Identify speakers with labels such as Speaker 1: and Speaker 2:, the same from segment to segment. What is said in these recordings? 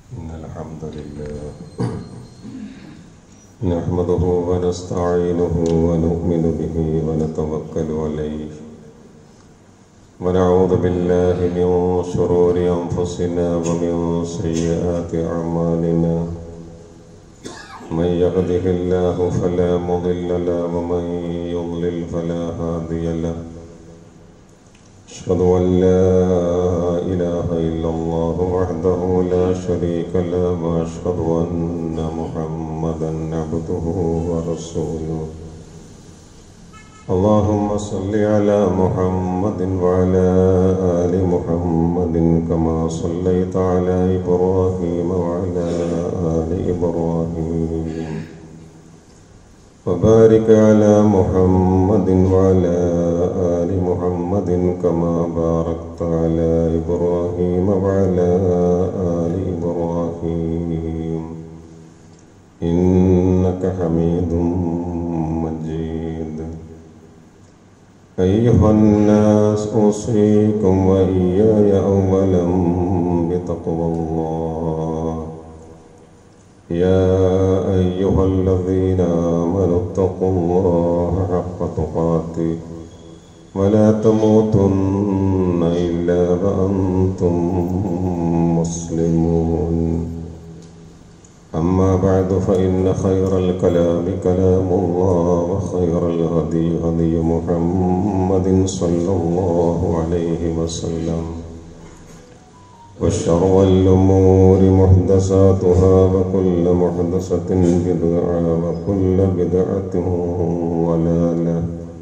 Speaker 1: إن الحمد لله نحمده ونستعينه ونؤمن به ونتوكل عليه ونعوذ بالله من شرور أنفسنا ومن سيئات أعمالنا من يهده الله فلا مضل له ومن يضلل فلا هادي له أشهد أن لا إله إلا الله وحده لا شريك له وأشهد أن محمدا عبده ورسوله اللهم صل على محمد وعلى آل محمد كما صليت على إبراهيم وعلى آل إبراهيم وبارك على محمد وعلى آل محمد كما باركت على إبراهيم وعلى آل إبراهيم إنك حميد مجيد أيها الناس أوصيكم وإياي أولا بتقوى الله يا أيها الذين آمنوا اتقوا الله حق تقاته ولا تموتن إلا وأنتم مسلمون أما بعد فإن خير الكلام كلام الله وخير الهدي هدي محمد صلى الله عليه وسلم وشر الأمور محدثاتها وكل محدثة بدعة وكل بدعة ضلالة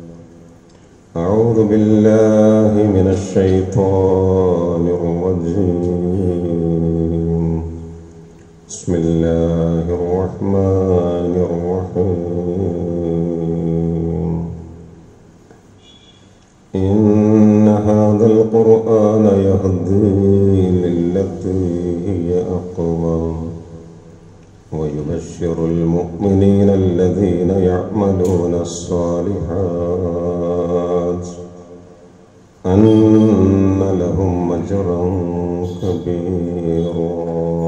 Speaker 1: أعوذ بالله من الشيطان الرجيم بسم الله الرحمن الرحيم إن هذا القرآن يهدي للتي هي أقوم ويبشر المؤمنين الذين يعملون الصالحات أن لهم أجرا كبيرا.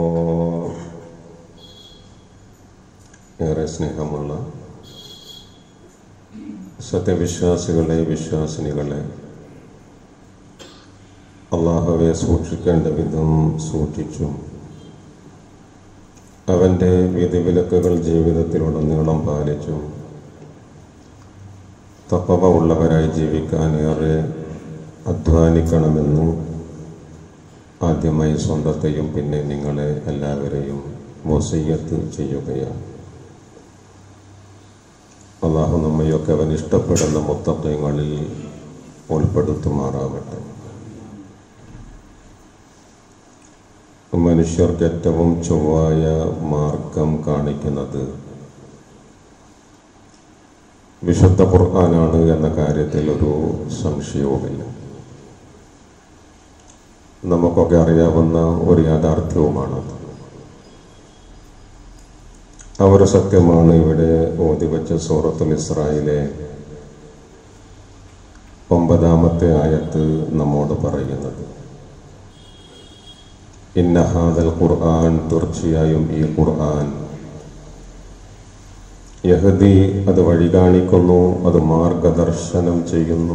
Speaker 1: ഏറെ സ്നേഹമുള്ള സത്യവിശ്വാസികളെ, വിശ്വാസിനികളെ, അല്ലാഹുവെ സൂക്ഷിക്കേണ്ട വിധം സൂക്ഷിച്ചു അവൻ്റെ വിധിവിലക്കുകൾ ജീവിതത്തിലുടനീളം പാലിച്ചു തഖ്വ ഉള്ളവരായി ജീവിക്കാൻ ഏറെ അധ്വാനിക്കണമെന്ന് ആദ്യമായി സ്വന്തത്തെയും പിന്നെ നിങ്ങളെ എല്ലാവരെയും വസിയ്യത്ത് ചെയ്യുകയാണ്. അല്ലാഹു നമ്മയൊക്കെ അവൻ ഇഷ്ടപ്പെടുന്ന മുത്തഖീങ്ങളിൽ ഉൾപ്പെടുത്തുമാറാവട്ടെ. മനുഷ്യർക്ക് ഏറ്റവും ചൊവ്വായ മാർഗം കാണിക്കുന്നത് വിശുദ്ധ ഖുർആനാണ് എന്ന കാര്യത്തിൽ ഒരു സംശയവുമില്ല. നമുക്കൊക്കെ അറിയാവുന്ന ഒരു യാഥാർത്ഥ്യവുമാണത്. ആ ഒരു സത്യമാണ് ഇവിടെ ഓതിവെച്ച സൂറത്തുൽ ഇസ്രായിലെ 9-ാമത്തെ ആയത്ത് നമ്മോട് പറയുന്നത്. ഇന്ന ഹാദൽ ഖുർആൻ, തീർച്ചയായും ഈ ഖുർആൻ, യഹ്ദി, അത് വഴി കാണിക്കുന്നു, അത് മാർഗദർശനം ചെയ്യുന്നു,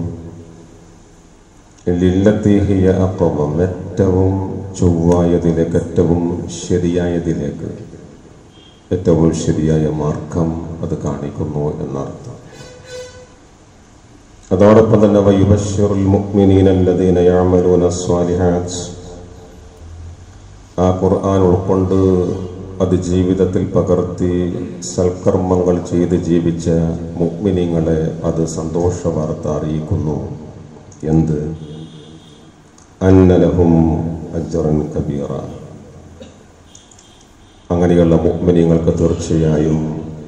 Speaker 1: ലില്ലത്തി ഹിയ അഖ്വം, ഏറ്റവും ചൊവ്വായതിലേക്ക്, ഏറ്റവും ശരിയായതിലേക്ക്, ഏറ്റവും ശരിയായ മാർഗം അത് കാണിക്കുന്നു എന്നർത്ഥം. അതോടൊപ്പം തന്നെ വയുബശ്ശിറുൽ മുഅ്മിനീന അല്ലദീന യഅമലൂന സ്വാലിഹാത്ത്, ആ ഖുർആൻ ഉൾക്കൊണ്ട് അത് ജീവിതത്തിൽ പകർത്തി സൽക്കർമ്മങ്ങൾ ചെയ്ത് ജീവിച്ച മുഅ്മിനീങ്ങളെ അത് സന്തോഷ വാർത്ത അറിയിക്കുന്നു. എന്ത്? അന്ന ലഹും അജ്റൻ കബീറ, അങ്ങനെയുള്ള മുഅ്മിനീങ്ങൾക്ക് തീർച്ചയായും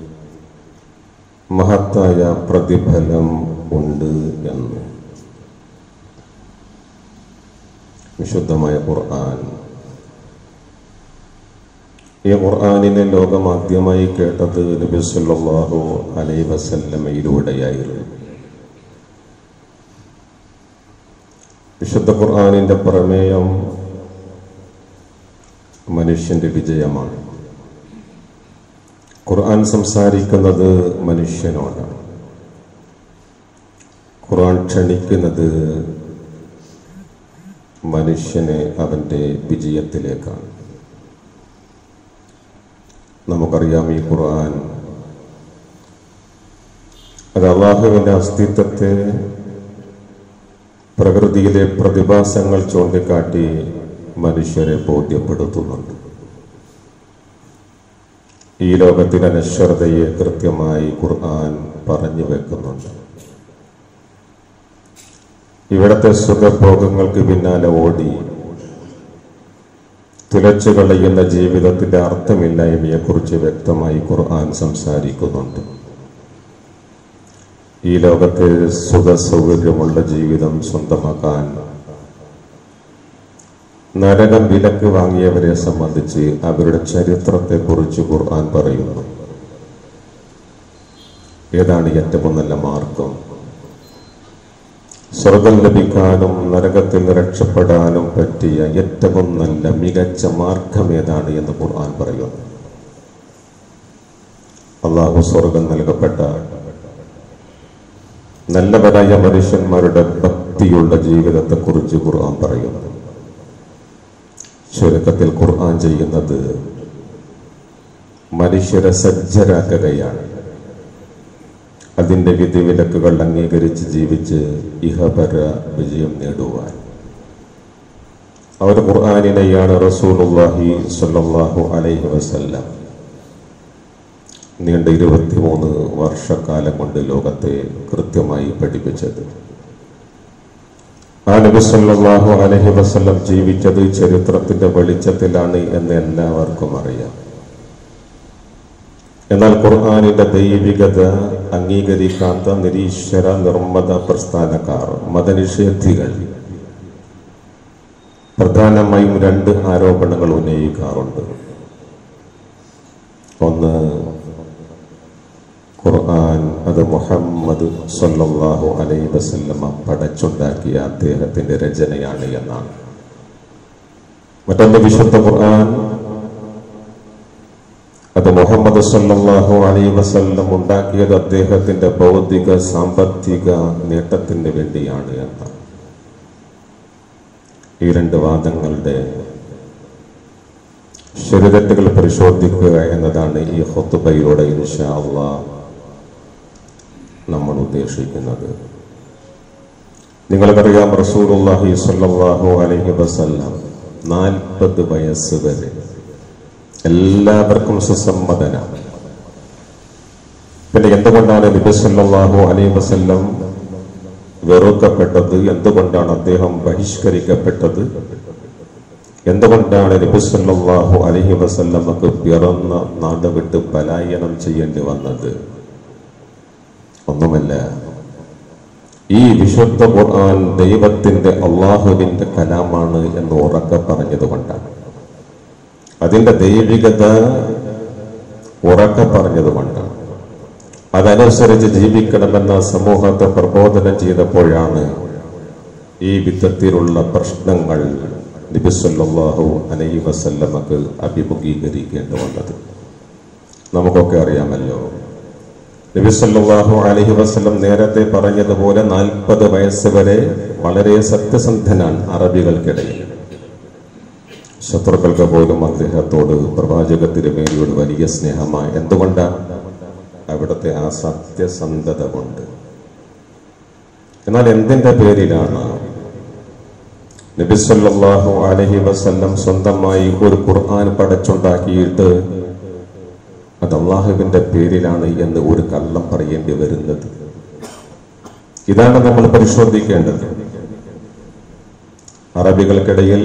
Speaker 1: മഹത്തായ പ്രതിഫലം ഉണ്ട് എന്ന് വിശുദ്ധമായ ഖുർആൻ. ഈ ഖുർആനിനെ ലോകമാദ്യമായി കേട്ടത് നബി സല്ലല്ലാഹു അലൈഹി വസല്ലമയിലൂടെയായിരുന്നു. വിശുദ്ധ ഖുർആനിന്റെ പ്രമേയം മനുഷ്യന്റെ വിജയമാണ്. ഖുർആൻ സംസാരിക്കുന്നത് മനുഷ്യനോടാണ്. ഖുർആൻ ക്ഷണിക്കുന്നത് മനുഷ്യനെ അവൻ്റെ വിജയത്തിലേക്കാണ്. നമുക്കറിയാം, ഈ ഖുർആൻ അത് അല്ലാഹുവിൻ്റെ അസ്തിത്വത്തെ, പ്രകൃതിയിലെ പ്രതിഭാസങ്ങൾ ചൂണ്ടിക്കാട്ടി മനുഷ്യരെ ബോധ്യപ്പെടുത്തുന്നുണ്ട്. ഈ ലോകത്തിൻ്റെ അനശ്വരതയെ കൃത്യമായി ഖുർആൻ പറഞ്ഞു വെക്കുന്നുണ്ട്. ഇവിടത്തെ സുഖഭോഗങ്ങൾക്ക് പിന്നാലെ ഓടി തുലച്ചു കളയുന്ന ജീവിതത്തിന്റെ അർത്ഥമില്ലായ്മയെക്കുറിച്ച് വ്യക്തമായി ഖുർആൻ സംസാരിക്കുന്നുണ്ട്. ഈ ലോകത്തെ സുഖ സൗകര്യമുള്ള ജീവിതം സ്വന്തമാക്കാൻ നരകം വിലക്ക് വാങ്ങിയവരെ സംബന്ധിച്ച് അവരുടെ ചരിത്രത്തെക്കുറിച്ച് ഖുർആൻ പറയുന്നു. ഏതാണ് ഏറ്റവും നല്ല മാർഗം? സ്വർഗം ലഭിക്കാനും നരകത്തിൽ നിന്ന് രക്ഷപ്പെടാനും പറ്റിയ ഏറ്റവും നല്ല മികച്ച മാർഗം ഏതാണ് എന്ന് ഖുർആൻ പറയുന്നു. അല്ലാഹു സ്വർഗം നൽകപ്പെട്ട നല്ലവരായ മനുഷ്യന്മാരുടെ ഭക്തിയുള്ള ജീവിതത്തെക്കുറിച്ച് ഖുർആൻ പറയുന്നു. ചുരുക്കത്തിൽ ഖുർആൻ ചെയ്യുന്നത് മനുഷ്യരെ സജ്ജരാക്കുകയാണ്. അതിൻ്റെ വിധിവിലക്കുകൾ അംഗീകരിച്ച് ജീവിച്ച് ഇഹപര വിജയം നേടുവാൻ. അവർ ഖുർആനിനെയാണ് റസൂലുള്ളാഹി സ്വല്ലല്ലാഹു അലൈഹി വസല്ലം നീണ്ട 23 വർഷക്കാലം കൊണ്ട് ലോകത്തെ കൃത്യമായി പഠിപ്പിച്ചത്. ആ നബി സല്ലല്ലാഹു അലൈഹി വസല്ലം ജീവിച്ചത് ചരിത്രത്തിന്റെ വെളിച്ചത്തിലാണ് എന്ന് എല്ലാവർക്കും അറിയാം. എന്നാൽ ഖുർആനിന്റെ ദൈവികത അംഗീകരിക്കാത്ത നിരീശ്വര നിർമ്മത പ്രസ്ഥാനക്കാർ, മതനിഷേധികൾ പ്രധാനമായും 2 ആരോപണങ്ങൾ ഉന്നയിക്കാറുണ്ട്. ഒന്ന്, ഖുർആൻ അത് മുഹമ്മദ് സ്വല്ലല്ലാഹു അലൈഹി വസല്ലമ പടച്ചുണ്ടാക്കിയ അദ്ദേഹത്തിന്റെ രചനയാണ് എന്നാണ്. മറ്റൊന്ന്, വിശുദ്ധ ഖുർആൻ അത് മുഹമ്മദ് സ്വല്ലല്ലാഹു അലൈഹി വസല്ലം ഉണ്ടാക്കിയത് അദ്ദേഹത്തിന്റെ ഭൗതിക സാമ്പത്തിക നേട്ടത്തിന് വേണ്ടിയാണ് എന്നാണ്. ഈ 2 വാദങ്ങളുടെ ശരിതെറ്റുകൾ പരിശോധിക്കുക എന്നതാണ് ഈ ഖുത്ബയിലൂടെ ഇൻഷാ അല്ലാഹ് നമ്മൾ ഉദ്ദേശിക്കുന്നത്. നിങ്ങൾക്കറിയാം, റസൂലുള്ളാഹി സ്വല്ലല്ലാഹു അലൈഹി വസല്ലം 40 വയസ്സ് വരെ എല്ലാവർക്കും സുസമ്മതനാണ്. പിന്നെ എന്തുകൊണ്ടാണ് നബി സല്ലല്ലാഹു അലൈഹി വസല്ലം വെറുക്കപ്പെട്ടത്? എന്തുകൊണ്ടാണ് അദ്ദേഹം ബഹിഷ്കരിക്കപ്പെട്ടത്? എന്തുകൊണ്ടാണ് നബി സല്ലല്ലാഹു അലൈഹി വസല്ലമക്ക് പിറന്ന നാട് വിട്ട് പലായനം ചെയ്യേണ്ടി വന്നത്? ഒന്നുമല്ല, ഈ വിശുദ്ധ ഖുർആൻ ദൈവത്തിന്റെ, അള്ളാഹുവിന്റെ കലാമാണ് എന്ന് ഉറക്കെ പറഞ്ഞതുകൊണ്ടാണ്. അതിന്റെ ദൈവികത ഉറക്കെ പറഞ്ഞതുകൊണ്ടാണ്. അതനുസരിച്ച് ജീവിക്കണമെന്ന സമൂഹത്തെ പ്രബോധനം ചെയ്തപ്പോഴാണ് ഈ വിധത്തിലുള്ള പ്രശ്നങ്ങൾ നബി സല്ലല്ലാഹു അലൈഹി വസല്ലമക്ക് അഭിമുഖീകരിക്കേണ്ടി വന്നത്. നമുക്കൊക്കെ അറിയാമല്ലോ, നബി സല്ലല്ലാഹു അലൈഹി വസല്ലം നേരത്തെ പറഞ്ഞതുപോലെ 40 വയസ്സ് വരെ വളരെ സത്യസന്ധനാണ് അറബികൾക്കിടയിൽ. ശത്രുക്കൾക്ക് പോലും അദ്ദേഹത്തോട്, പ്രവാചക തിരുമേനിയോട് വലിയ സ്നേഹമായി. എന്തുകൊണ്ടാണ്? അവിടുത്തെ ആ സത്യസന്ധത കൊണ്ട്. എന്നാൽ എന്തിന്റെ പേരിലാണ് നബി സല്ലല്ലാഹു അലൈഹി വസല്ലം സ്വന്തമായി ഒരു ഖുർആൻ പടച്ചുണ്ടാക്കിയിട്ട് അത് അള്ളാഹുവിന്റെ പേരിലാണ് എന്ന് ഒരു കള്ളം പറയേണ്ടി വരുന്നത്? ഇതാണ് നമ്മൾ പരിശോധിക്കേണ്ടത്. അറബികൾക്കിടയിൽ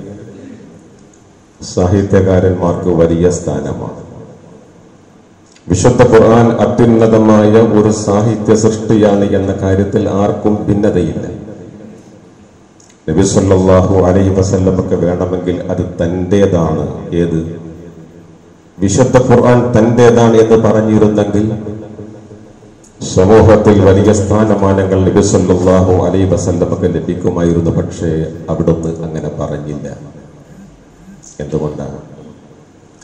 Speaker 1: സാഹിത്യകാരന്മാർക്ക് വലിയ സ്ഥാനമാണ്. വിശുദ്ധ ഖുർആൻ അത്യുന്നതമായ ഒരു സാഹിത്യ സൃഷ്ടിയാണ് എന്ന കാര്യത്തിൽ ആർക്കും ഭിന്നതയില്ല. നബി സല്ലല്ലാഹു അലൈഹി വസല്ലമക്ക് വേണമെങ്കിൽ അത് തന്റേതാണ്. ഏത്? വിശുദ്ധ ഖുർആൻ തന്റേതാണ് എന്ന് പറഞ്ഞിരുന്നെങ്കിൽ സമൂഹത്തിൽ വലിയ സ്ഥാനമാനങ്ങൾ നബി സല്ലല്ലാഹു അലൈഹി വസല്ലമക്ക് ലഭിക്കുമായിരുന്നു. പക്ഷേ അവിടുന്ന് അങ്ങനെ പറഞ്ഞില്ല. എന്തുകൊണ്ടാണ്?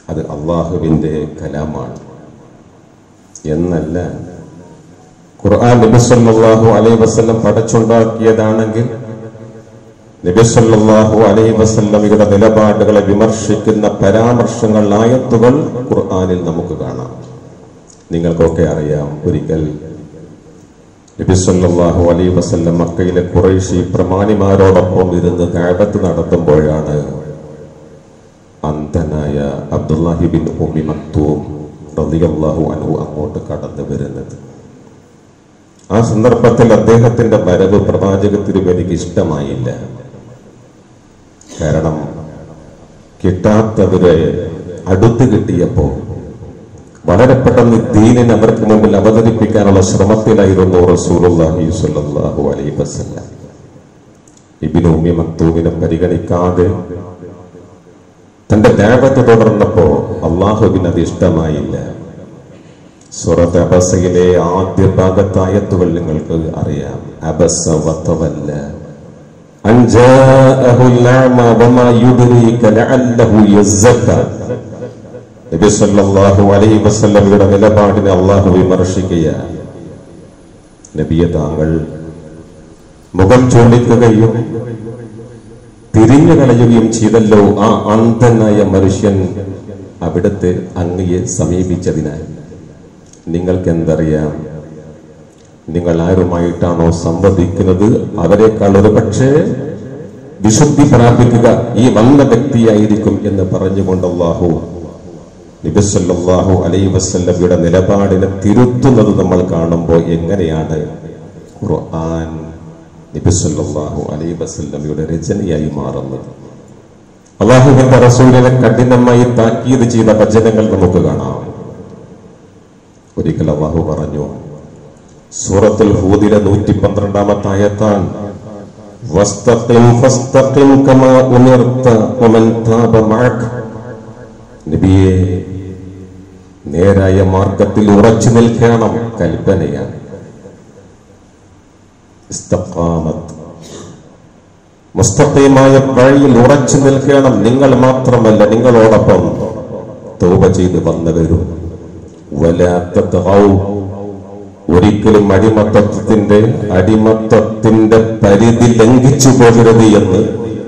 Speaker 1: അത് അള്ളാഹുവിൻ്റെ കലാമാണ് എന്നല്ല. ഖുർആൻ നബി സല്ലല്ലാഹു അലൈഹി വസല്ലം പടച്ചുണ്ടാക്കിയതാണെങ്കിൽ നബി സല്ലല്ലാഹു അലൈഹി വസല്ലമയുടെ നിലപാടുകളെ വിമർശിക്കുന്ന പരാമർശങ്ങൾ, ആയത്തുകൾ ഖുർആനിൽ നമുക്ക് കാണാം. നിങ്ങൾക്കൊക്കെ അറിയാം, ഒരിക്കൽ നബി സല്ലല്ലാഹു അലൈഹി വസല്ലം മക്കയിലെ ഖുറൈശി പ്രമാണിമാരോടൊപ്പം ഇരുന്ന് കഅബത്ത് നടത്തുമ്പോഴാണ് അന്ധനായ അബ്ദുല്ലാഹി ബിൻ ഉമ്മി മക്തൂം റളിയല്ലാഹു അൻഹു അങ്ങോട്ട് കടന്നു വരുന്നത്. ആ സന്ദർഭത്തിൽ അദ്ദേഹത്തിന്റെ വരവ് പ്രവാചക തിരുമേനിക്ക് ഇഷ്ടമായില്ല. കാരണം കിട്ടാത്തവരെ അടുത്ത് കിട്ടിയപ്പോ വളരെ പെട്ടെന്ന് ദീനിനെ അവർക്ക് മുമ്പിൽ അവതരിപ്പിക്കാനുള്ള ശ്രമത്തിലായിരുന്നു റസൂലുള്ളാഹി സ്വല്ലല്ലാഹു അലൈഹി വസല്ലം. ഇബ്നു ഉമ്മി മക്തൂമിനെ പരിഗണിക്കാതെ തന്റെ ദഅവത്ത് തുടർന്നപ്പോ അല്ലാഹുവിന് അത് ഇഷ്ടമായില്ല. സൂറത്ത് അബസയിലെ ആദ്യ ഭാഗത്തെ ആയത്തുകൾ നിങ്ങൾക്ക് അറിയാം. അബസ വതവല്ല അൻ ജാഅഹുൽ അഅമ വമാ യുദ്രീക ലഅല്ലഹു യസ്സക്ക. നബി സല്ലല്ലാഹു അലൈഹി വസല്ലമയുടെ നിലപാടിനെ അല്ലാഹു വിമർശിക്കുകയാണ്. നബിയെ, താങ്കൾ മുഖം ചൂണ്ടിക്കുകയും തിരിഞ്ഞു കളയുകയും ചെയ്തല്ലോ ആ അന്ധനായ മനുഷ്യൻ അവിടുത്തെ അങ്ങയെ സമീപിച്ചതിനാൽ. നിങ്ങൾക്ക് എന്തറിയാം, നിങ്ങൾ ആരുമായിട്ടാണോ സംവദിക്കുന്നത് അവരെക്കാൾ ഒരു പക്ഷേ വിശുദ്ധി പ്രാപിക്കുക ഈ വന്ന വ്യക്തിയായിരിക്കും എന്ന് പറഞ്ഞുകൊണ്ട് അല്ലാഹു നബി സല്ലല്ലാഹു അലൈഹി വസല്ലമയുടെ നിലപാടിനെ തിരുത്തുന്നത് നമ്മൾ കാണുമ്പോൾ എങ്ങനെയാണ് ഖുർആൻ നബി സല്ലല്ലാഹു അലൈഹി വസല്ലമയുടെ രചനയായി മാറുന്നത്. അല്ലാഹുവിന്റെ റസൂലിനെ കഠിനമായി താക്കീത് ചെയ്ത വചനങ്ങൾ നമുക്ക് കാണാം. ഒരിക്കൽ അല്ലാഹു പറഞ്ഞു, സൂറത്തുൽ ഹൂദിലെ 112-ാമത്തെ ആയത്താണ്, വസ്തഖിം ഫസ്തഖിം കമാ ഉമിർത വമൻ താബ മഅക. നബിയെ, നേരായ മാർഗത്തിൽ ഉറച്ചു നിൽക്കണം, കൽപ്പനയാണ്. ഇസ്തഖാമത്ത്, മുസ്തഖീമായ വഴിയിൽ ഉറച്ചു നിൽക്കണം. നിങ്ങൾ മാത്രമല്ല, നിങ്ങളോടൊപ്പം തൗബ ചെയ്ത് വന്നവരും. വലാ തത്ഗൗ, ഒരിക്കലും അടിമത്തത്തിന്റെ പരിധി ലംഘിച്ചു പോകരുത് എന്ന്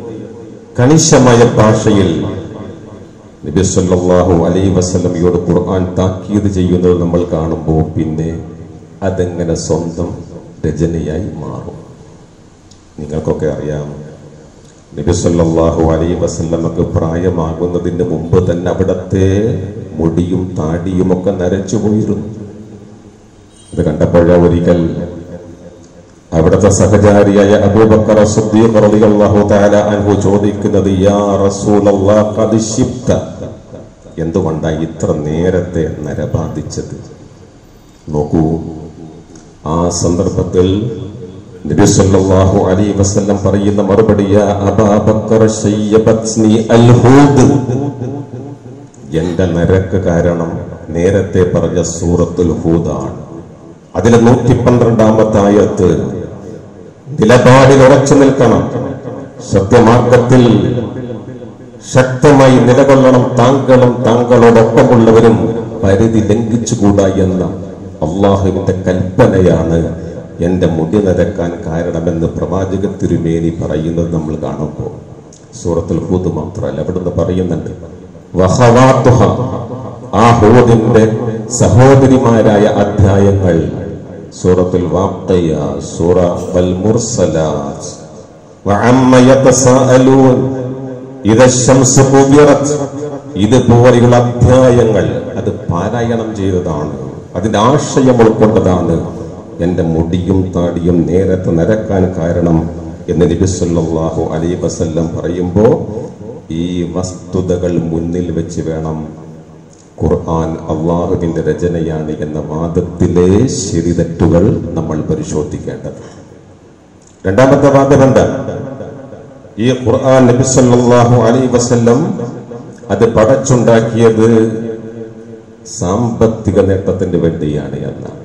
Speaker 1: കണിശമായ ഭാഷയിൽ നബി സല്ലല്ലാഹു അലൈഹി വസല്ലമയോട് ഖുർആൻ താക്കീത് ചെയ്യുന്നത് നമ്മൾ കാണുമ്പോൾ പിന്നെ അതെങ്ങനെ സ്വന്തം രചനയായി മാറും. നിങ്ങൾക്കൊക്കെ അറിയാം, നബി സല്ലല്ലാഹു അലൈഹി വസല്ലമക്ക് പ്രായമാകുന്നതിന് മുമ്പ് തന്നെ അവിടത്തെ മുടിയും താടിയും ഒക്കെ നരച്ചു പോയിരുന്നു. ഇത് കണ്ടപ്പോഴ ഒരിക്കൽ അവിടുത്തെ സഹചാരിയായ അബൂബക്കർ സിദ്ദീഖ് റളിയല്ലാഹു തആല അൻഹു ചോദിക്കുന്നത്, യാ റസൂലല്ലാഹ് ഖദ് ശിബ്ത, എന്തുകൊണ്ടാണ് ഇത്ര നേരത്തെ നരബാധിച്ചത്? നോക്കൂ, ആ സന്ദർഭത്തിൽ നബി സല്ലല്ലാഹു അലൈഹി വസല്ലം പറയുന്ന മറുപടി, യാ അബൂബക്കർ ശയ്യബത്നി അൽ ഹൂദ്, എന്റെ നരക്ക് കാരണം നേരത്തെ പറഞ്ഞ സൂറത്തുൽ ഹൂദാണ്. അതിലെ 112-ാമത്തെ ആയത്ത്, നിലപാടിൽ ഉറച്ചു നിൽക്കണം, സത്യമാർഗത്തിൽ ശക്തമായി നിലകൊള്ളണം, താങ്കളും താങ്കളോടൊപ്പമുള്ളവരും പരിധി ലംഘിച്ചുകൂടാ എന്ന അള്ളാഹുവിന്റെ കൽപ്പനയാണ് എന്റെ മുടി നരക്കാൻ കാരണമെന്ന് പ്രവാചക തിരുമേനി പറയുന്നത് നമ്മൾ കാണുമ്പോൾ സൂറത്തുൽ ഹൂദ് മാത്രമല്ല, അവിടുന്ന് പറയുന്നുണ്ട് വഖവാതുഹ, ആ ഹൂദിന്റെ സഹോദരിമാരായ അധ്യായങ്ങൾ സൂറത്തുൽ വാഖിയ, സൂറ വൽ മുർസലാത്ത്, വഅമ്മ യതസാഅലൂൻ, ഇദ ശംസു കുബിറത്, ഇതുപോലെയുള്ള അധ്യായങ്ങൾ അത് പാരായണം ചെയ്തതാണ്, അതിന്റെ ആശയം ഉൾക്കൊണ്ടതാണ് എന്റെ മുടിയും താടിയും നേരത്തെ നരക്കാൻ കാരണം എന്ന് നബി സല്ലല്ലാഹു അലൈഹി വസല്ലം പറയുമ്പോൾ ഈ വസ്തുതകൾ മുന്നിൽ വെച്ച് വേണം ഖുർആൻ അള്ളാഹുവിന്റെ രചനയാണ് എന്ന വാദത്തിലെ ശരിതെറ്റുകൾ നമ്മൾ പരിശോധിക്കേണ്ടത്. രണ്ടാമത്തെ വാദം എന്താണ്? ഈ ഖുർആൻ നബി സല്ലല്ലാഹു അലൈഹി വസല്ലം അത് പടച്ചുണ്ടാക്കിയത് സാമ്പത്തിക നേട്ടത്തിന് വേണ്ടിയാണ് എന്നാണ്.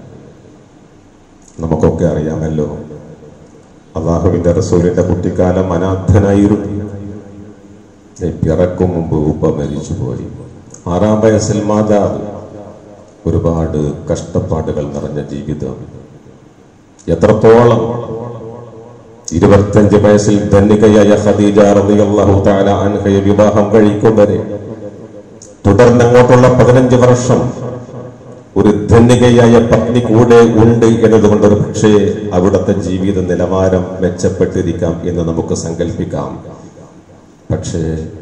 Speaker 1: നമുക്കൊക്കെ അറിയാമല്ലോ, അള്ളാഹുവിന്റെ റസൂലിന്റെ കുട്ടിക്കാലം അനാഥനായിരുന്നു. പിറക്കും മുമ്പ് ഉപ്പ മരിച്ചുപോയി. 6-ാം വയസ്സിൽ മാതാവ്. ഒരുപാട് കഷ്ടപ്പാടുകൾ നിറഞ്ഞ ജീവിതം. എത്രത്തോളം 25 വയസ്സിൽ ധനികയായ ഖദീജ റളിയല്ലാഹു തആല അൻഹയെ വിവാഹം കഴിക്കും വരെ തുടർന്നങ്ങോട്ടുള്ള 15 വർഷം ഒരു ധനികയായ പത്നി കൂടെ ഉണ്ട് എന്നതുകൊണ്ട് ഒരു പക്ഷേ അവിടുത്തെ ജീവിത നിലവാരം മെച്ചപ്പെട്ടിരിക്കാം എന്ന് നമുക്ക് സങ്കല്പിക്കാം. പക്ഷേ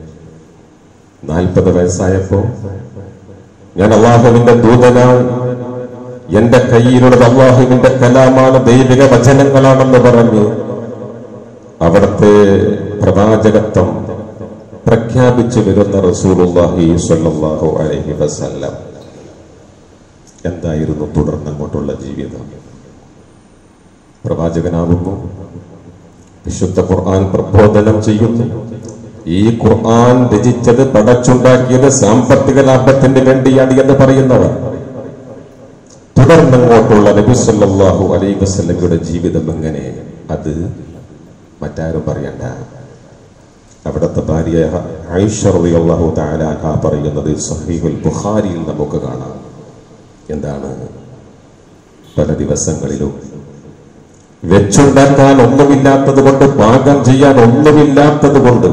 Speaker 1: 40 വയസ്സായപ്പോ ഞാൻ അള്ളാഹുവിന്റെ ദൂതനാണ്, എന്റെ കയ്യിലുള്ളത് അള്ളാഹുവിന്റെ കലാമാണ്, ദൈവിക വചനങ്ങളാണെന്ന് പറഞ്ഞ് അവിടുത്തെ പ്രവാചകത്വം പ്രഖ്യാപിച്ചു വരുന്ന റസൂലുള്ളാഹി സ്വല്ലല്ലാഹു അലൈഹി വസല്ലം എന്തായിരുന്നു തുടർന്നങ്ങോട്ടുള്ള ജീവിതം? പ്രവാചകനാകുന്നു, വിശുദ്ധ ഖുർആൻ പ്രബോധനം ചെയ്യുന്നു. ഈ ഖുർആൻ രചിച്ചത്, പടച്ചുണ്ടാക്കിയത് സാമ്പത്തിക ലാഭത്തിന് വേണ്ടിയാണ് എന്ന് പറയുന്നവർ. തുടർന്നങ്ങോട്ടുള്ള നബി സല്ലല്ലാഹു അലൈഹി വസല്ലമയുടെ ജീവിതം എങ്ങനെ? അത് മറ്റാരും പറയണ്ട. അവിടുത്തെ ഭാര്യ ആയിഷ റളിയല്ലാഹു തആല അൻഹ പറയുന്നത് സഹീഹുൽ ബുഖാരിയിൽ നമുക്ക് കാണാം. എന്താണ്? പല ദിവസങ്ങളിലും വെച്ചുണ്ടാക്കാൻ ഒന്നുമില്ലാത്തത് കൊണ്ട്, പാകം ചെയ്യാൻ ഒന്നുമില്ലാത്തത് കൊണ്ട്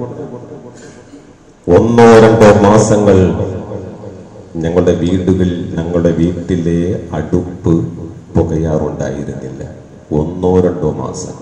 Speaker 1: 1-2 മാസങ്ങൾ ഞങ്ങളുടെ വീട്ടിലെ അടുപ്പ് പുകയാറുണ്ടായിരുന്നില്ല. 1-2 മാസം.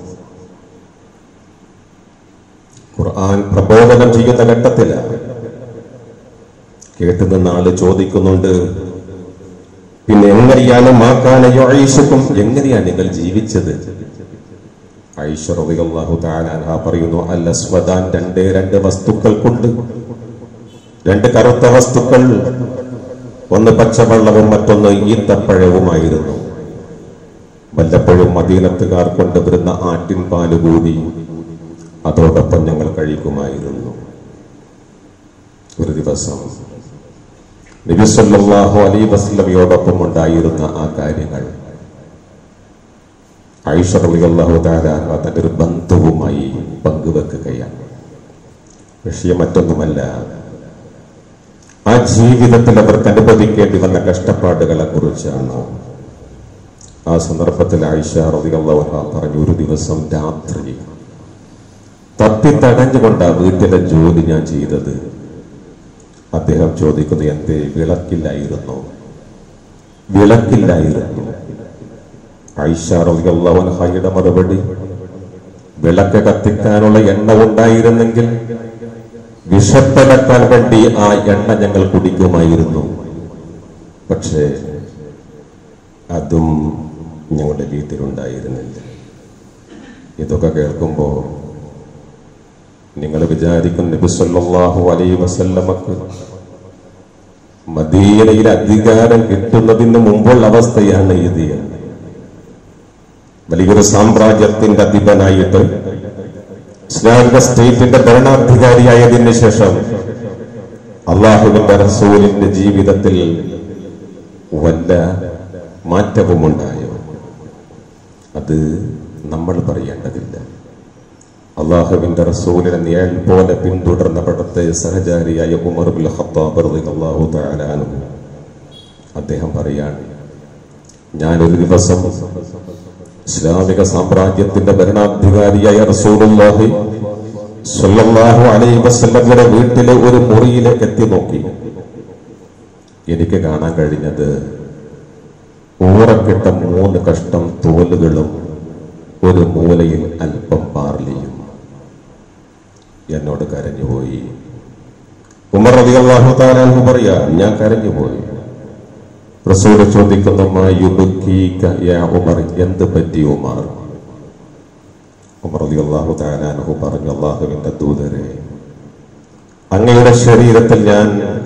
Speaker 1: ഖുർആൻ പ്രബോധനം ചെയ്യുന്ന ഘട്ടത്തിലാണ്. കേട്ടുനിന്ന ആള് ചോദിക്കുന്നുണ്ട്, പിന്നെ എങ്ങനെയാണ് എങ്ങനെയാണ് നിങ്ങൾ ജീവിച്ചത്? ആയിഷ റളിയല്ലാഹു തആല അൻഹ പറയുന്നു, അൽ അസ്വദാൻ, 2 വസ്തുക്കൾ കൊണ്ട്, 2 കറുത്ത വസ്തുക്കൾ, ഒന്ന് പച്ചവെള്ളവും മറ്റൊന്ന് ഈത്തപ്പഴവുമായിരുന്നു. വല്ലപ്പോഴും മദീനത്തുകാർ കൊണ്ടുവരുന്ന ആട്ടിൻ പാല് കൂടി അതോടൊപ്പം ഞങ്ങൾ കഴിക്കുമായിരുന്നു. ഒരു ദിവസം നബി സല്ലല്ലാഹു അലൈഹി വസല്ലമയോടൊപ്പം ഉണ്ടായിരുന്ന ആ കാര്യങ്ങൾ ആയിഷ റളിയല്ലാഹു തആല തന്റെ ഒരു ബന്ധുവുമായി പങ്കുവെക്കുകയാണ്. വിഷയം മറ്റൊന്നുമല്ല, ആ ജീവിതത്തിൽ അവർക്ക് അനുഭവിക്കേണ്ടി വന്ന കഷ്ടപ്പാടുകളെ കുറിച്ചാണ്. ആ സന്ദർഭത്തിൽ ആയിഷ റളിയല്ലാഹു അൻഹ പറഞ്ഞു, ഒരു ദിവസം രാത്രി തപ്പിത്തടഞ്ഞുകൊണ്ടാ വീട്ടിലെ ജോലി ഞാൻ ചെയ്തത്. അദ്ദേഹം ചോദിക്കുന്നു, എന്തേ? വിളക്കില്ലായിരുന്നു. ആയിഷ റളിയല്ലാഹു അൻഹയുടെ മറുപടി, വിളക്ക് കത്തിക്കാനുള്ള എണ്ണ ഉണ്ടായിരുന്നെങ്കിൽ വിഷപ്പടക്കാൻ വേണ്ടി ആ എണ്ണ ഞങ്ങൾ കുടിക്കുമായിരുന്നു. പക്ഷേ അതും ഞങ്ങളുടെ വീട്ടിലുണ്ടായിരുന്നില്ല. ഇതൊക്കെ കേൾക്കുമ്പോ നിങ്ങൾ വിചാരിക്കും നബി സല്ലല്ലാഹു അലൈഹി വസല്ലമക്ക് മദീനയിൽ അധികാരം കിട്ടുന്നതിന് മുമ്പുള്ള അവസ്ഥയാണ് ഇത്. വലിയൊരു സാമ്രാജ്യത്തിന്റെ അധിപനായിട്ട് ഇസ്ലാമിക സ്റ്റേറ്റിന്റെ ഭരണാധികാരിയായതിനു ശേഷം അള്ളാഹുവിന്റെ റസൂലിന്റെ ജീവിതത്തിൽ വല്ല മാറ്റവുമുണ്ടായോ? അത് നമ്മൾ പറയേണ്ടതില്ല. അള്ളാഹുവിന്റെ റസൂലിനെ നിഴൽ പോലെ പിന്തുടർന്ന പടത്തെ സഹചാരിയായ ഉമർ ഇബ്നുൽ ഖത്താബ് റളിയല്ലാഹു തആല അൻഹു അദ്ദേഹം പറയാണ്, ഞാനൊരു ദിവസം ഇസ്ലാമിക സാമ്രാജ്യത്തിന്റെ ഭരണാധികാരിയായ റസൂലുള്ളാഹി സ്വല്ലല്ലാഹു അലൈഹി വസല്ലമയുടെ വീട്ടിലെ ഒരു മുറിയിലേക്ക് എത്തി നോക്കി. എനിക്ക് കാണാൻ കഴിഞ്ഞത് ഊറക്കിട്ട 3 കഷ്ണം തോലുകളും ഒരു മൂലയിൽ അല്പം പാർലിയും. എന്നോട് കരഞ്ഞുപോയി. ഉമർ റളിയല്ലാഹു തആല അൻഹു പറയാ, ഞാൻ കരഞ്ഞുപോയി. റസൂൽ ചോദിക്കുന്നു, മാ യുബ്കീക യാ ഉമർ, എന്ത് പറ്റി ഉമർ? ഉമർ റളിയല്ലാഹു തആല അൻഹു പറഞ്ഞു, അല്ലാഹുവിന്റെ ദൂതരെ, അങ്ങയുടെ ശരീരത്തിൽ ഞാൻ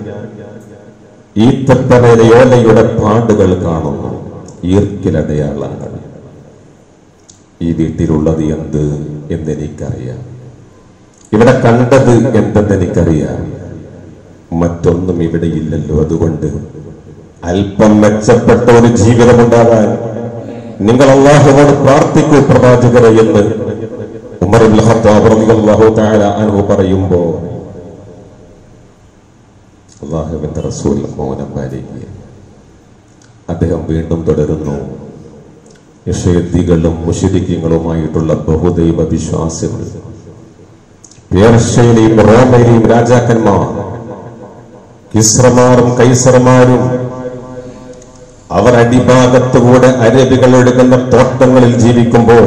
Speaker 1: ഈത്തപ്പനയോലയുടെ പാടുകൾ കാണുന്നു, ഈർക്കിലടയാളങ്ങൾ. ഈ വീട്ടിലുള്ളത് എന്ത് എന്നെനിക്കറിയാം, ഇവിടെ കണ്ടത് എന്തെന്ന് എനിക്കറിയാം, മറ്റൊന്നും ഇവിടെ ഇല്ലല്ലോ. അതുകൊണ്ട് അല്പം മെച്ചപ്പെട്ട ഒരു ജീവിതമുണ്ടാകാൻ നിങ്ങൾ അല്ലാഹുവോട് പ്രാർത്ഥിക്കൂ പ്രവാചകരെ എന്ന് ഉമർ ഇബ്നുൽ ഖത്താബ് റളിയല്ലാഹു തആല അൻഹു പറയുമ്പോൾ അല്ലാഹുവിന്റെ റസൂൽ മൗനം പാലിക്കുക. അദ്ദേഹം വീണ്ടും തുടരുന്നു, നിഷേധികളും മുശ്രിക്കുകളുമായിട്ടുള്ള ബഹുദൈവ വിശ്വാസികൾ, പേർഷ്യയിലെയും റോമയിലെയും രാജാക്കന്മാർ, കിസ്രമാരും കൈസർമാരും, അവർ അടിഭാഗത്തുകൂടെ അരബികൾ എടുക്കുന്ന തോട്ടങ്ങളിൽ ജീവിക്കുമ്പോ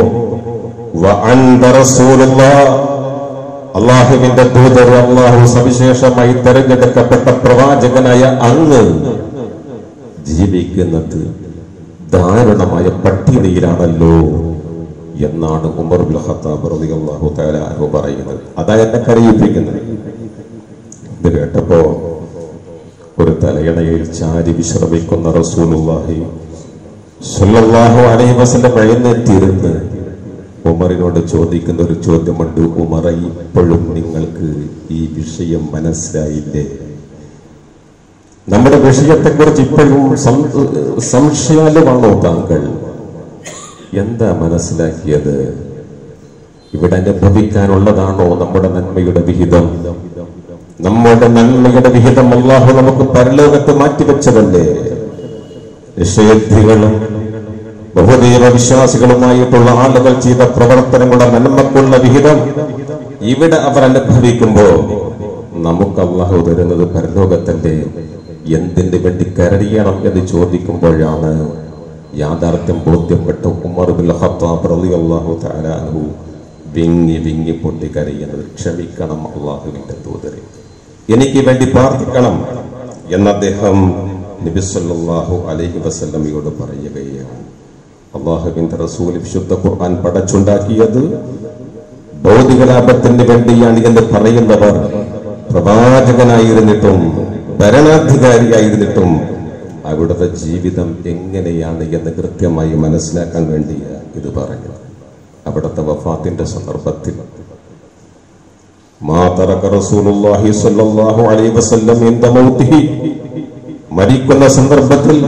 Speaker 1: അള്ളാഹുവിന്റെ ദൂതർ, അള്ളാഹു സവിശേഷമായി തെരഞ്ഞെടുക്കപ്പെട്ട പ്രവാചകനായ അങ്ങ് ജീവിക്കുന്നത് ദാരുണമായ പട്ടിണിയിലാണല്ലോ എന്നാണ് ഉമർ ഇബ്നുൽ ഖത്താബ് റളിയല്ലാഹു തആല അൻഹു പറയുന്നത്. അതാ എന്നെ കരയിപ്പിക്കുന്നത്. ഇത് കേട്ടപ്പോ ഒരു തലയണയിൽ ചാരി വിശ്രമിക്കുന്ന റസൂലുള്ളാഹി സ്വല്ലല്ലാഹു അലൈഹി വസല്ലം എഴുന്നേറ്റിരുന്ന് ഉമറിനോട് ചോദിക്കുന്ന ഒരു ചോദ്യമുണ്ട്. ഉമറേ, ഇപ്പോഴും നിങ്ങൾക്ക് ഈ വിഷയം മനസ്സിലായില്ലേ? നമ്മുടെ വിഷയത്തെക്കുറിച്ച് ഇപ്പോഴും സംശയാലുമാണോ താങ്കൾ? എന്താ മനസ്സിലാക്കിയത്? ഇവിടെ അനുഭവിക്കാനുള്ളതാണോ നമ്മുടെ നന്മയുടെ വിഹിതം? നമ്മുടെ നന്മയുടെ വിഹിതം അല്ലാഹു നമുക്ക് പരലോകത്ത് മാറ്റിവെച്ചതല്ലേ? നിഷേധികളും ബഹുദൈവ വിശ്വാസികളുമായിട്ടുള്ള ആളുകൾ ചെയ്ത പ്രവർത്തനങ്ങളുടെ നന്മക്കുള്ള വിഹിതം ഇവിടെ അവർ അനുഭവിക്കുമ്പോ നമുക്ക് അല്ലാഹു തരുന്നത് പരലോകത്തല്ലേ? എന്തിന് വേണ്ടി കരയണം എന്ന് ചോദിക്കുമ്പോഴാണ് യാഥാർത്ഥ്യം ബോധ്യപ്പെട്ട ഉമർ ഇബ്നുൽ ഖത്താബ് റളിയല്ലാഹു തആല അൻഹു വിങ്ങി വിങ്ങി പൊട്ടി കരയുന്നത്. ക്ഷമിക്കണം അല്ലാഹുവിന്റെ ദൂതരെ, എനിക്ക് വേണ്ടി പ്രാർത്ഥിക്കണം എന്ന് അദ്ദേഹം നബി സല്ലല്ലാഹു അലൈഹി വസല്ലമയോട് പറയുകയാണ്. അല്ലാഹുവിന്റെ റസൂൽ വിശുദ്ധ ഖുർആൻ പടച്ചുണ്ടാക്കിയത് ഭൗതിക ലാഭത്തിന് വേണ്ടിയാണ് എന്ന് പറയുന്നവർ പ്രവാചകനായിരുന്നിട്ടും ഭരണാധികാരിയായിരുന്നിട്ടും അവിടുത്തെ ജീവിതം എങ്ങനെയാണ് എന്ന് കൃത്യമായി മനസ്സിലാക്കാൻ വേണ്ടിയാണ് ഇത് പറഞ്ഞത്. അവിടുത്തെ വഫാത്തിന്റെ സന്ദർഭത്തിൽ മരിക്കുന്ന സന്ദർഭത്തിൽ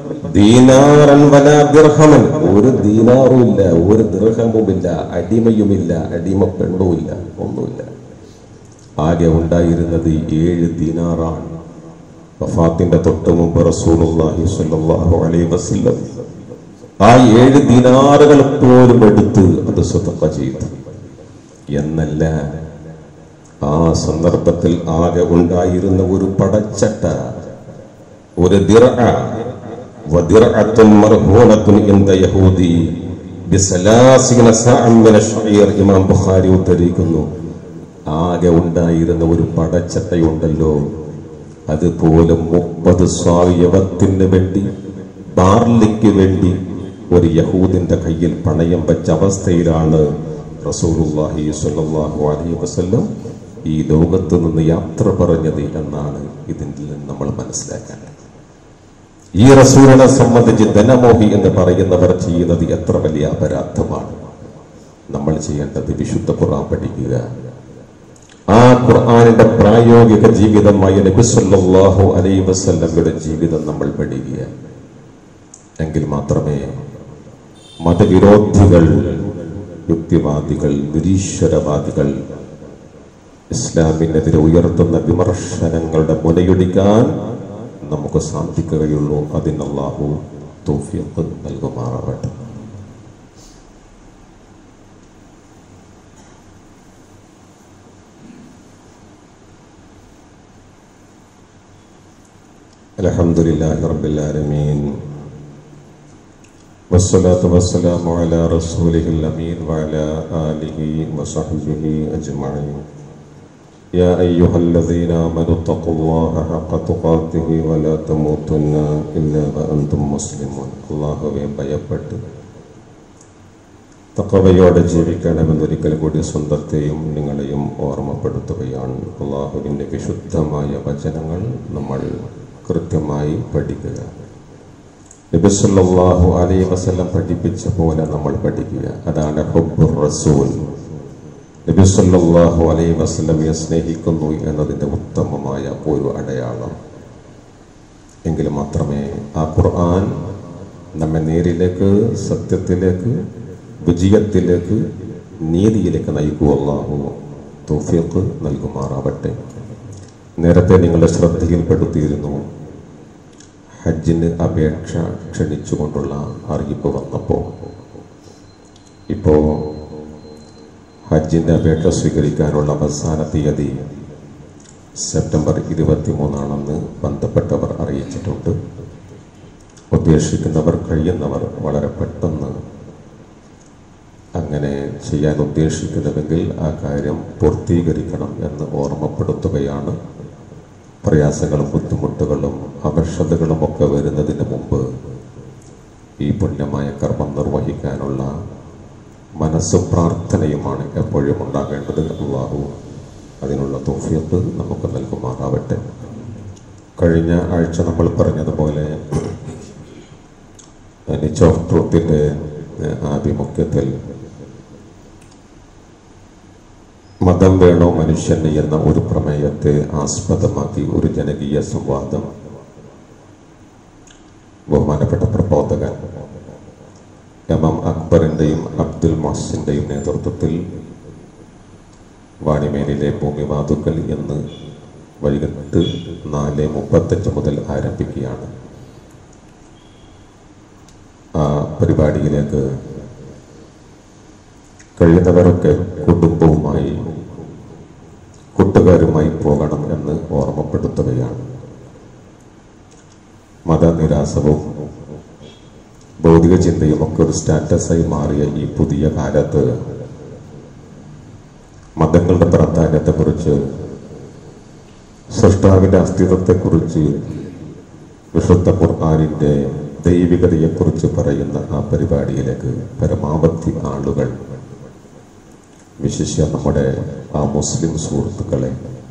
Speaker 1: ഒരു ദീനാറുമില്ല, ഒരു ദിർഹമുമില്ല, അടിമയുമില്ല, അടിമ പെണ്ണുമില്ല, ഒന്നുമില്ല. ആകെ ഉണ്ടായിരുന്നത് 7 ദീനാറാണ്. വഫാത്തിന്റെ തൊട്ട് മുമ്പ് റസൂലുള്ളാഹി സ്വല്ലല്ലാഹു അലൈഹി വസല്ലം ആ 7 ദീനാറുകൾ പോലും എടുത്ത് അത് സദഖ ചെയ്തു എന്നല്ല, ആ സന്ദർഭത്തിൽ ആകെ ഉണ്ടായിരുന്ന ഒരു പടച്ചട്ട, ഒരു ദിർഅ വദിർഅത്തുൻ മർഹൂനത്തുൻ ഇൻദ യഹൂദി ബിസലാസിന സഅം മിന ശഈർ. ഇമാം ബുഖാരി ഉദ്ധരിക്കുന്നു, ആകെ ഉണ്ടായിരുന്ന ഒരു പടച്ചട്ടയുണ്ടല്ലോ, അതുപോലെ 30 സ്വായവത്തിന് വേണ്ടി, ബാർലിക്ക് വേണ്ടി ഒരു യഹൂദിന്റെ കയ്യിൽ പണയം വെച്ച അവസ്ഥയിലാണ് റസൂലുള്ളാഹി സ്വല്ലല്ലാഹു അലൈഹി വസല്ലം ഈ ലോകത്ത് നിന്ന് യാത്ര പറഞ്ഞത് എന്നാണ് ഇതിൽ നിന്ന് നമ്മൾ മനസ്സിലാക്കേണ്ടത്. ഈ റസൂലിനെ സംബന്ധിച്ച് ധനമോഹി എന്ന് പറയുന്നവർ ചെയ്യുന്നത് എത്ര വലിയ അപരാധമാണ്. നമ്മൾ ചെയ്യേണ്ടത് വിശുദ്ധ ഖുർആൻ പഠിക്കുക, ആ ഖുർആനിന്റെ പ്രായോഗിക ജീവിതമായ നബി സല്ലല്ലാഹു അലൈഹി വസല്ലമയുടെ ജീവിതം നമ്മൾ പഠിക്കുക. എങ്കിൽ മാത്രമേ മതവിരോധികൾ, യുക്തിവാദികൾ, നിരീശ്വരവാദികൾ ഇസ്ലാമിനെതിരെ ഉയർത്തുന്ന വിമർശനങ്ങളുടെ മുനയൊടിക്കാൻ നമുക്ക് സാധിക്കുകയുള്ളൂ. അതിന് അല്ലാഹു തൗഫീഖ് നൽകുമാറാവട്ടെ. അൽഹംദുലില്ലാഹി റബ്ബിൽ ആലമീൻ വസ്സലാത്തു വസ്സലാമു അലാ റസൂലിഹിൽ അമീൻ വഅലാ ആലിഹി വസഹ്ബിഹി അജ്മഈൻ. യാ അയ്യുഹല്ലദീന ആമനൂ തഖുല്ലാഹ ഹഖ തുഖാതിഹി വലാ തമൂതുന്ന ഇല്ലാ വഅൻതും മുസ്ലിമൂൻ. അല്ലാഹുവെ ഭയപ്പെട്ട് തഖവയോടെ ജീവിക്കണമെന്നൊരിക്കൽ കൂടി സ്വന്തത്തെയും നിങ്ങളെയും ഓർമ്മപ്പെടുത്തുകയാണ്. അല്ലാഹുവിൻ്റെ വിശുദ്ധമായ വചനങ്ങൾ നമ്മൾ കൃത്യമായി പഠിക്കുക. നബി സല്ലല്ലാഹു അലൈഹി വസല്ലം പഠിപ്പിച്ച പോലെ നമ്മൾ പഠിക്കുക. അതാണ് ഹുബ്ബുർ റസൂൽ. നബി സല്ലല്ലാഹു അലൈഹി വസല്ലമയെ സ്നേഹിക്കുന്നു എന്നതിൻ്റെ ഉത്തമമായ ഒരു അടയാളം. എങ്കിൽ മാത്രമേ ആ ഖുർആൻ നമ്മെ നേരിലേക്ക്, സത്യത്തിലേക്ക്, വിജയത്തിലേക്ക്, നീതിയിലേക്ക് നയിക്കൂ. അല്ലാഹു തൗഫീഖ് നൽകുമാറാവട്ടെ. നേരത്തെ നിങ്ങളുടെ ശ്രദ്ധയിൽപ്പെടുത്തിയിരുന്നു, ഹജ്ജിന് അപേക്ഷ ക്ഷണിച്ചുകൊണ്ടുള്ള അറിയിപ്പ് വന്നപ്പോൾ ഇപ്പോൾ ഹജ്ജിൻ്റെ അപേക്ഷ സ്വീകരിക്കാനുള്ള അവസാന തീയതി സെപ്റ്റംബർ 23 ബന്ധപ്പെട്ടവർ അറിയിച്ചിട്ടുണ്ട്. ഉദ്ദേശിക്കുന്നവർ, കഴിയുന്നവർ വളരെ പെട്ടെന്ന് അങ്ങനെ ചെയ്യാൻ ഉദ്ദേശിക്കുന്നുവെങ്കിൽ ആ കാര്യം പൂർത്തീകരിക്കണം എന്ന് ഓർമ്മപ്പെടുത്തുകയാണ്. പ്രയാസങ്ങളും ബുദ്ധിമുട്ടുകളും അവശതകളും ഒക്കെ വരുന്നതിന് മുമ്പ് ഈ പുണ്യമായ കർമ്മം നിർവഹിക്കാനുള്ള മനസ്സും പ്രാർത്ഥനയുമാണ് എപ്പോഴും ഉണ്ടാകേണ്ടത്. അല്ലാഹു അതിനുള്ള തൗഫീഖ് നമുക്ക് നൽകുമാറാവട്ടെ. കഴിഞ്ഞ ആഴ്ച നമ്മൾ പറഞ്ഞതുപോലെ നിച്ച് ഓഫ് ട്രൂത്തിൻ്റെ ആഭിമുഖ്യത്തിൽ മതം വേണോ മനുഷ്യന് എന്ന ഒരു പ്രമേയത്തെ ആസ്പദമാക്കി ഒരു ജനകീയ സംവാദം ബഹുമാനപ്പെട്ട പ്രബോധകൻ എം അക്ബറിൻ്റെയും അബ്ദുൽ മൊഹ്സിൻ്റെയും നേതൃത്വത്തിൽ വാണിമേലിലെ ഭൂമിവാതുക്കൽ എന്ന് വൈകിട്ട് 4:35 മുതൽ ആരംഭിക്കുകയാണ്. ആ പരിപാടിയിലേക്ക് കഴിയുന്നവരൊക്കെ കുടുംബവുമായി, കൂട്ടുകാരുമായി പോകണം എന്ന് ഓർമ്മപ്പെടുത്തുകയാണ്. മതനിരാസവും ഭൗതിക ചിന്തയും ഒക്കെ ഒരു സ്റ്റാറ്റസായി മാറിയ ഈ പുതിയ കാലത്ത് മതങ്ങളുടെ പ്രാധാന്യത്തെക്കുറിച്ച്, സൃഷ്ടാവിൻ്റെ അസ്തിത്വത്തെക്കുറിച്ച്, വിശുദ്ധ ഖുർആനിൻ്റെ ദൈവികതയെക്കുറിച്ച് പറയുന്ന ആ പരിപാടിയിലേക്ക് പരമാവധി ആളുകൾ, വിശിഷ്യ നമ്മുടെ ആ മുസ്ലിം സുഹൃത്തുക്കളെ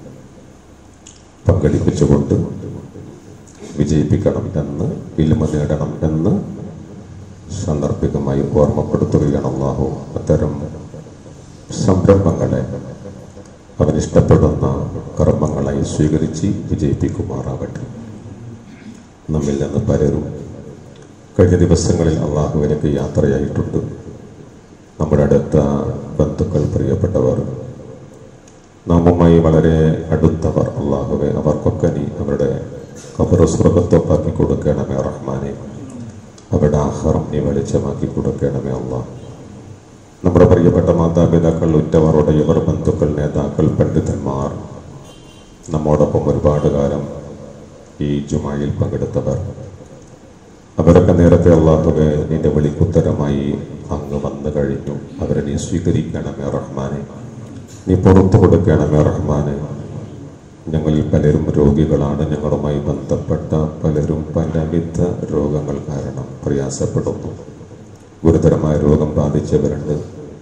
Speaker 1: പങ്കെടുപ്പിച്ചുകൊണ്ട് വിജയിപ്പിക്കണം എന്ന്, ഇൽമ നേടണം എന്ന് സാന്ദർഭികമായി ഓർമ്മപ്പെടുത്തുകയാണ്. അല്ലാഹു അത്തരം സംരംഭങ്ങളെ അവനിഷ്ടപ്പെടുന്ന കർമ്മങ്ങളായി സ്വീകരിച്ച് വിജയിപ്പിക്കുമാറാവട്ടെ. നമ്മിൽ നിന്ന് പലരും കഴിഞ്ഞ ദിവസങ്ങളിൽ അള്ളാഹുവിലേക്ക് യാത്രയായിട്ടുണ്ട്. നമ്മുടെ അടുത്ത ബന്ധുക്കൾ, പ്രിയപ്പെട്ടവർ, നാമുമായി വളരെ അടുത്തവർ, അള്ളാഹുവെ അവർക്കൊക്കെ നീ അവരുടെ ഖബർ സ്വർഗ്ഗത്തോപ്പാക്കി കൊടുക്കണമേ റഹ്മാനെ. അവരുടെ ആഹാരം നീ വെളിച്ചമാക്കി കൊടുക്കണമേ അല്ലാഹ്. നമ്മുടെ പ്രിയപ്പെട്ട മാതാപിതാക്കൾ, ഉറ്റവർ, ഉടയവർ, ബന്ധുക്കൾ, നേതാക്കൾ, പണ്ഡിതന്മാർ, നമ്മോടൊപ്പം ഒരുപാട് കാലം ഈ ജുമായിൽ പങ്കെടുത്തവർ, അവരൊക്കെ നേരത്തെ അല്ലാഹുവേ നിന്റെ വിളിക്കുത്തരമായി അങ്ങ് വന്നു കഴിഞ്ഞു. അവരെ നീ സ്വീകരിക്കണമേ റഹ്മാനെ, നീ പുറത്തു കൊടുക്കണമേ റഹ്മാനെ. ഞങ്ങളിൽ പലരും രോഗികളാണ്. ഞങ്ങളുമായി ബന്ധപ്പെട്ട പലരും പലവിധ രോഗങ്ങൾ കാരണം പ്രയാസപ്പെടുന്നു. ഗുരുതരമായ രോഗം ബാധിച്ചവരുണ്ട്,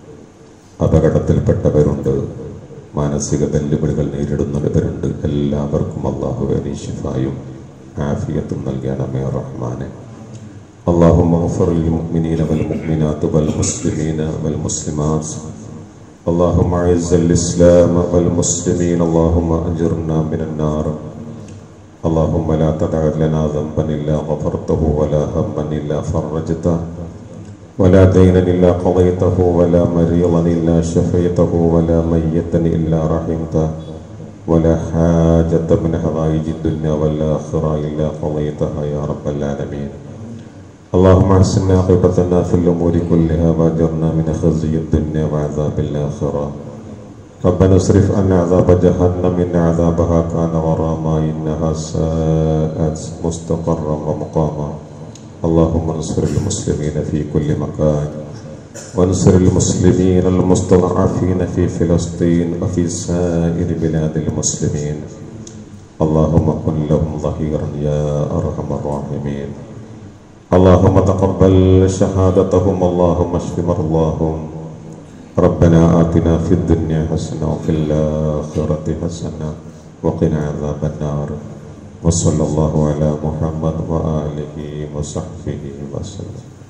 Speaker 1: അപകടത്തിൽപ്പെട്ടവരുണ്ട്, മാനസിക വെല്ലുവിളികൾ നേരിടുന്നവരുണ്ട്. എല്ലാവർക്കും അല്ലാഹുവേ നീ ശിഫായും ആഫിയത്തും നൽകണമേ റഹ്മാനെ. اللهم اغفر للمؤمنين والمؤمنات والمسلمين والمسلمات. اللهم اعز الإسلام والمسلمين. اللهم أجرنا من النار. اللهم لا تدع لنا ذنبا إلا غفرته ولا هما إلا فرجته ولا دينا إلا قضيته ولا مريضا إلا شفيته ولا ميتا إلا رحمته ولا حاجة من حوائج الدنيا والآخرة إلا قضيتها يا رب العالمين. اللهم احسن عاقبتنا في الأمور كلها واجرنا من خزي الدنيا وعذاب الآخرة. ربنا اصرف عنا عذاب جهنم إن عذابها كان غراما إنها ساءت مستقرا ومقاما. اللهم انصر المسلمين في كل مكان وانصر المسلمين المستضعفين في فلسطين وفي سائر بلاد المسلمين. اللهم كن لهم ظهيرا يا أرحم الراحمين. اللهم تقبل شهادتهم. اللهم اشف مرضاهم. ربنا آتنا في الدنيا حسنة وفي الآخرة حسنة وقنا عذاب النار. وصلى الله على محمد وآله وصحبه وسلم.